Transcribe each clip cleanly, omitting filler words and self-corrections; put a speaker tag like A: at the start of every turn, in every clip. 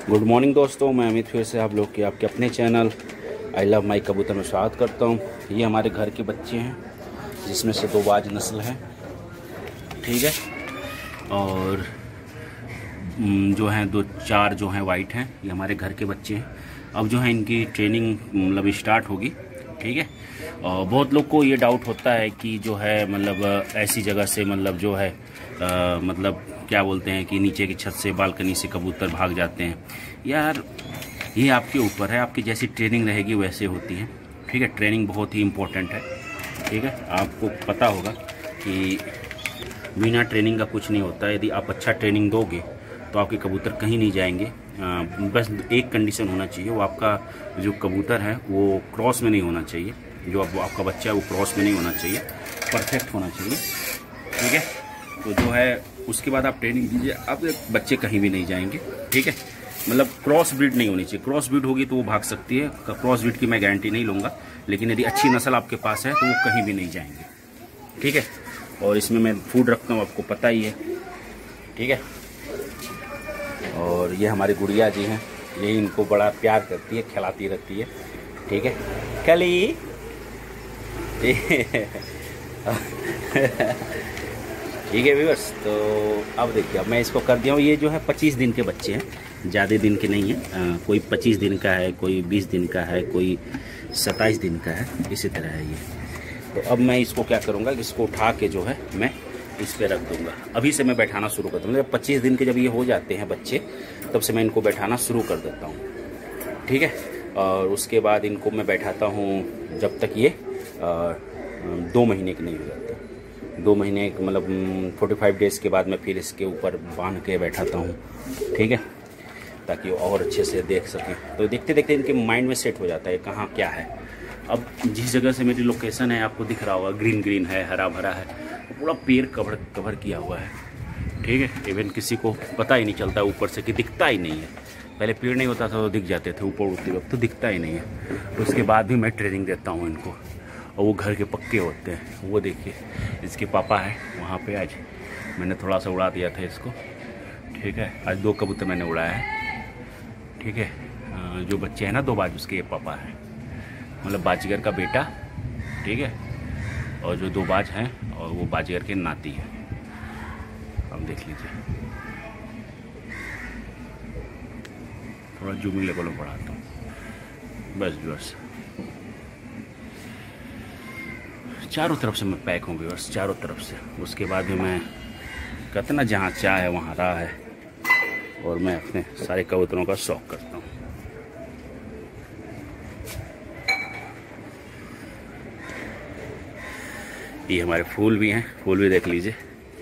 A: Good morning दोस्तों, मैं अमित फिर से आप लोग के आपके अपने चैनल आई लव माई कबूतर में स्वागत करता हूँ। ये हमारे घर के बच्चे हैं जिसमें से 2 बाज नस्ल है, ठीक है। और जो हैं 2-4 जो हैं वाइट हैं, ये हमारे घर के बच्चे हैं। अब जो है इनकी ट्रेनिंग मतलब स्टार्ट होगी, ठीक है। और बहुत लोग को ये डाउट होता है कि जो है मतलब ऐसी जगह से मतलब जो है मतलब क्या बोलते हैं कि नीचे की छत से बालकनी से कबूतर भाग जाते हैं। यार ये आपके ऊपर है, आपकी जैसी ट्रेनिंग रहेगी वैसे होती है, ठीक है। ट्रेनिंग बहुत ही इम्पोर्टेंट है, ठीक है। आपको पता होगा कि बिना ट्रेनिंग का कुछ नहीं होता है। यदि आप अच्छा ट्रेनिंग दोगे तो आपके कबूतर कहीं नहीं जाएंगे। बस एक कंडीशन होना चाहिए, वो आपका जो कबूतर है वो क्रॉस में नहीं होना चाहिए। जो आपका बच्चा है वो क्रॉस में नहीं होना चाहिए, परफेक्ट होना चाहिए, ठीक है। तो जो है उसके बाद आप ट्रेनिंग दीजिए, आपके बच्चे कहीं भी नहीं जाएंगे, ठीक है। मतलब क्रॉस ब्रीड नहीं होनी चाहिए। क्रॉस ब्रीड होगी तो वो भाग सकती है, क्रॉस ब्रीड की मैं गारंटी नहीं लूँगा, लेकिन यदि अच्छी नस्ल आपके पास है तो वो कहीं भी नहीं जाएंगे, ठीक है। और इसमें मैं फूड रखता हूँ, आपको पता ही है, ठीक है। और ये हमारी गुड़िया जी हैं, ये इनको बड़ा प्यार करती है, खिलाती रहती है, ठीक है। कली ठीक है व्यूअर्स। तो अब देखिए, अब मैं इसको कर दिया हूँ। ये जो है 25 दिन के बच्चे हैं, ज़्यादा दिन के नहीं है। कोई 25 दिन का है, कोई 20 दिन का है, कोई 27 दिन का है, इसी तरह है ये। तो अब मैं इसको क्या करूँगा कि इसको उठा के जो है मैं इस पर रख दूँगा। अभी से मैं बैठाना शुरू कर दूँगा। 25 दिन के जब ये हो जाते हैं बच्चे, तब से मैं इनको बैठाना शुरू कर देता हूँ, ठीक है। और उसके बाद इनको मैं बैठाता हूँ जब तक ये 2 महीने के नहीं हो जाते। 2 महीने मतलब 45 डेज़ के बाद मैं फिर इसके ऊपर बांध के बैठाता हूँ, ठीक है, ताकि वो और अच्छे से देख सकें। तो देखते देखते इनके माइंड में सेट हो जाता है कहाँ क्या है। अब जिस जगह से मेरी लोकेशन है आपको दिख रहा होगा, ग्रीन ग्रीन है, हरा भरा है, पूरा पेड़ कवर किया हुआ है, ठीक है। इवन किसी को पता ही नहीं चलता ऊपर से, कि दिखता ही नहीं है। पहले पेड़ नहीं होता था तो दिख जाते थे ऊपर उड़ते वक्त, तो दिखता ही नहीं है। तो उसके बाद भी मैं ट्रेनिंग देता हूँ इनको, और वो घर के पक्के होते हैं। वो देखिए इसके पापा है वहाँ पे, आज मैंने थोड़ा सा उड़ा दिया था इसको, ठीक है। आज 2 कबूतर मैंने उड़ाया है, ठीक है। जो बच्चे हैं ना 2 बाज, उसके ये पापा है, मतलब बाजीगर का बेटा, ठीक है। और जो 2 बाज हैं और वो बाजीगर के नाती है। अब देख लीजिए, थोड़ा जूमिंग लेवल में बढ़ाता हूँ, बस चारों तरफ से मैं पैक हूँ बस, चारों तरफ से। उसके बाद भी मैं कहते ना जहाँ चाह है वहाँ राह है, और मैं अपने सारे कबूतरों का शौक करता हूँ। ये हमारे फूल भी हैं, फूल भी देख लीजिए,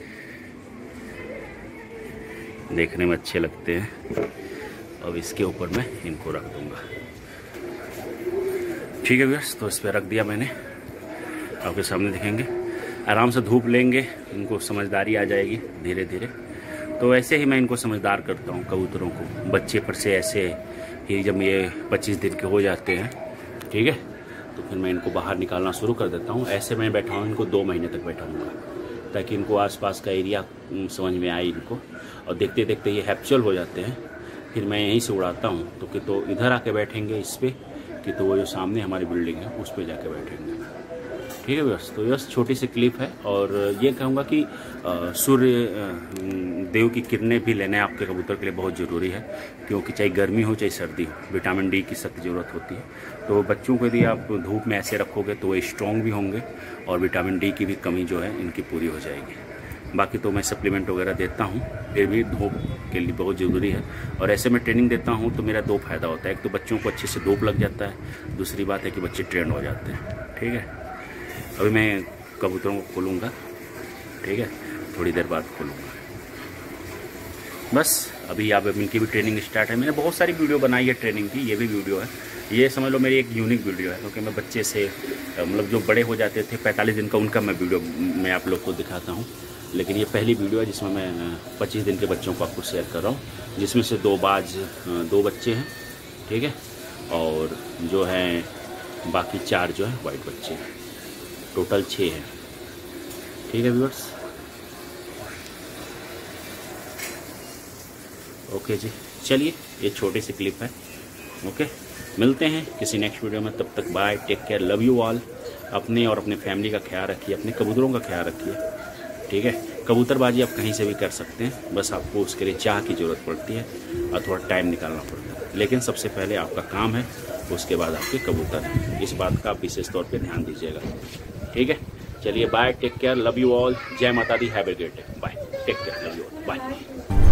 A: देखने में अच्छे लगते हैं। अब इसके ऊपर मैं इनको रख दूँगा, ठीक है व्यूअर्स। तो इस पर रख दिया मैंने, आपके सामने दिखेंगे। आराम से धूप लेंगे, इनको समझदारी आ जाएगी धीरे धीरे। तो ऐसे ही मैं इनको समझदार करता हूँ कबूतरों को, बच्चे पर से ऐसे ही। जब ये 25 दिन के हो जाते हैं, ठीक है, तो फिर मैं इनको बाहर निकालना शुरू कर देता हूँ। ऐसे मैं बैठाऊँ इनको 2 महीने तक बैठाऊँगा, ताकि इनको आसपास का एरिया समझ में आए इनको। और देखते देखते ये हैप्चुअल हो जाते हैं, फिर मैं यहीं से उड़ाता हूँ। तो कि तो इधर आके बैठेंगे इस पर, कि तो वो जो सामने हमारी बिल्डिंग है उस पर जाके बैठेंगे, ठीक है बस। तो बस छोटी सी क्लिप है। और ये कहूँगा कि सूर्य देव की किरणें भी लेना आपके कबूतर के लिए बहुत ज़रूरी है, क्योंकि चाहे गर्मी हो चाहे सर्दी हो, विटामिन डी की सख्त ज़रूरत होती है। तो बच्चों को यदि आप धूप में ऐसे रखोगे तो वो स्ट्रॉन्ग भी होंगे, और विटामिन डी की भी कमी जो है इनकी पूरी हो जाएगी। बाकी तो मैं सप्लीमेंट वगैरह देता हूँ, फिर भी धूप के लिए बहुत ज़रूरी है। और ऐसे में ट्रेनिंग देता हूँ तो मेरा 2 फ़ायदा होता है। एक तो बच्चों को अच्छे से धूप लग जाता है, दूसरी बात है कि बच्चे ट्रेंड हो जाते हैं, ठीक है। अभी मैं कबूतरों को खोलूँगा, ठीक है, थोड़ी देर बाद खोलूँगा। बस अभी आप इनकी भी ट्रेनिंग स्टार्ट है। मैंने बहुत सारी वीडियो बनाई है ट्रेनिंग की, ये भी वीडियो है। ये समझ लो मेरी एक यूनिक वीडियो है, क्योंकि मैं बच्चे से मतलब जो बड़े हो जाते थे 45 दिन का, उनका मैं वीडियो मैं आप लोग को दिखाता हूँ। लेकिन ये पहली वीडियो है जिसमें मैं 25 दिन के बच्चों को आपको शेयर कर रहा हूँ, जिसमें से 2 बच्चे हैं, ठीक है। और जो हैं बाकी 4 जो है वाइट बच्चे हैं, टोटल 6 हैं, ठीक है व्यूअर्स। ओके जी, चलिए ये छोटी सी क्लिप है। ओके, मिलते हैं किसी नेक्स्ट वीडियो में, तब तक bye, take care, love you all. अपने और अपने फैमिली का ख्याल रखिए, अपने कबूतरों का ख्याल रखिए, ठीक है। कबूतरबाजी आप कहीं से भी कर सकते हैं, बस आपको उसके लिए चाह की ज़रूरत पड़ती है और थोड़ा टाइम निकालना पड़ता है, लेकिन सबसे पहले आपका काम है, उसके बाद आपके कबूतर हैं। इस बात का आप विशेष तौर पे ध्यान दीजिएगा, ठीक है। चलिए bye, take care, love you all, जय माता दी, have a great day, bye, take care, love you all, bye.